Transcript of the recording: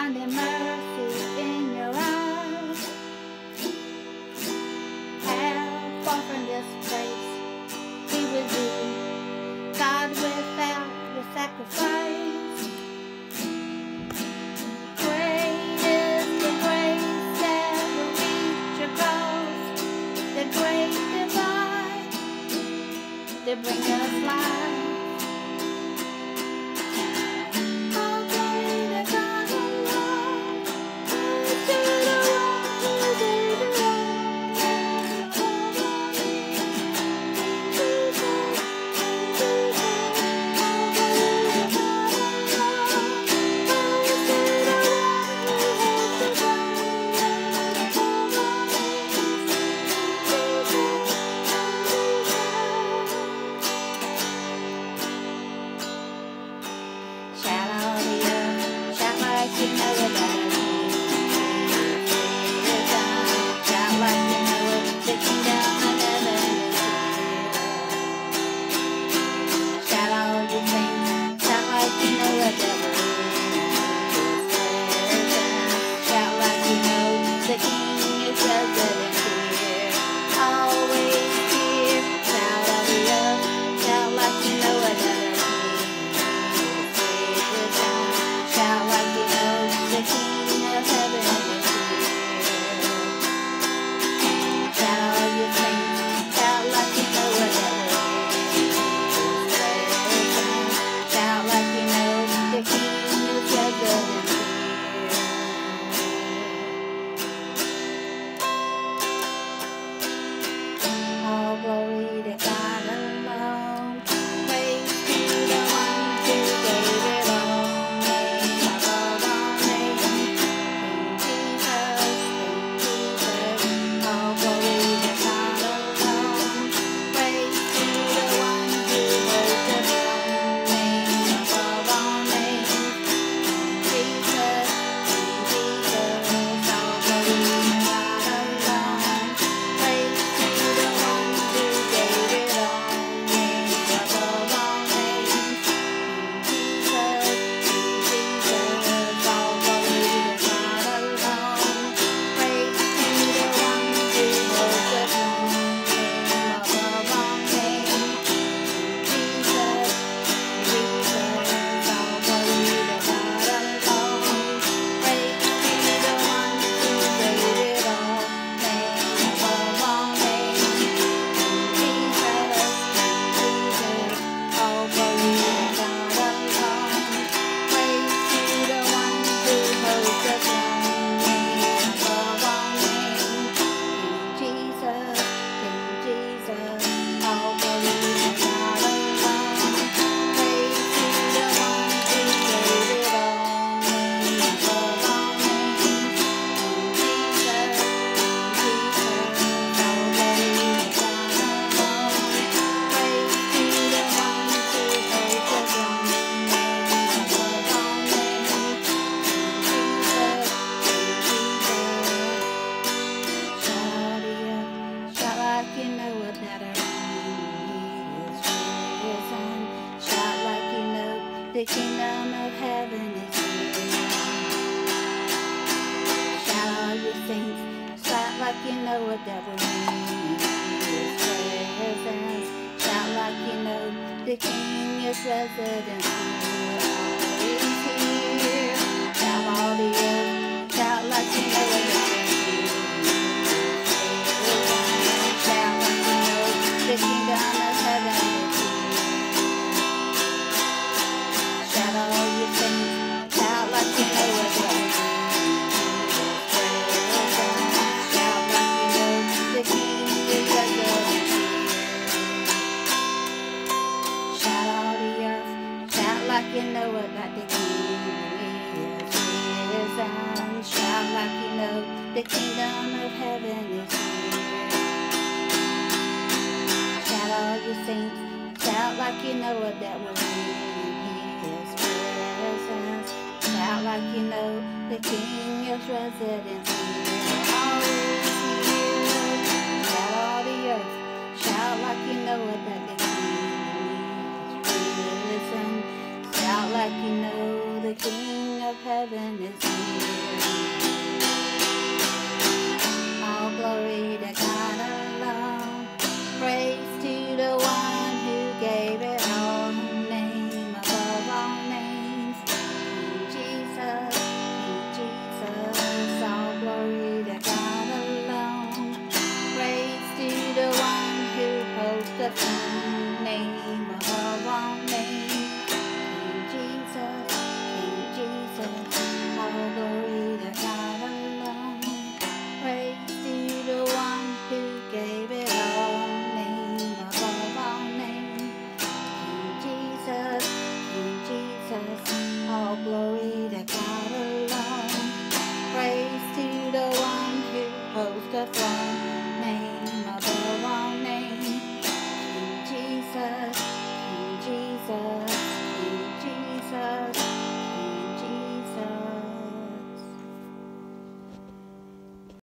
finding mercy in your eyes. How far from this place He will be, God, without your sacrifice. Great is the grace that will reach across the great divide to bring us life. The kingdom of heaven is here. Shout all you saints, shout like you know what that will mean. His presence, shout like you know the King is resident here. Always here. Shout all the earth, shout like you know what that will mean. Shout like you know the kingdom of heaven is here. Shout like you know what that means. Shout like you know the King is resident here. Shout all the earth, shout like you know about the King is risen. Shout like you know the kingdom of heaven is here. Shout all you saints, shout like you know what that will mean. Shout like you know the King is resident here. Always here. Shout all the earth. Shout like you know that the King is risen. Shout like you know the King of heaven. heaven is near. All glory to God alone. Praise to the one who gave it all. Name above all names. King Jesus, all glory to God alone. Praise to the one who holds the throne. Name above all names. King Jesus, all glory to God alone. Praise to the one who gave it all. Name above all names. King Jesus, all glory to God alone. Praise to the one who holds the throne.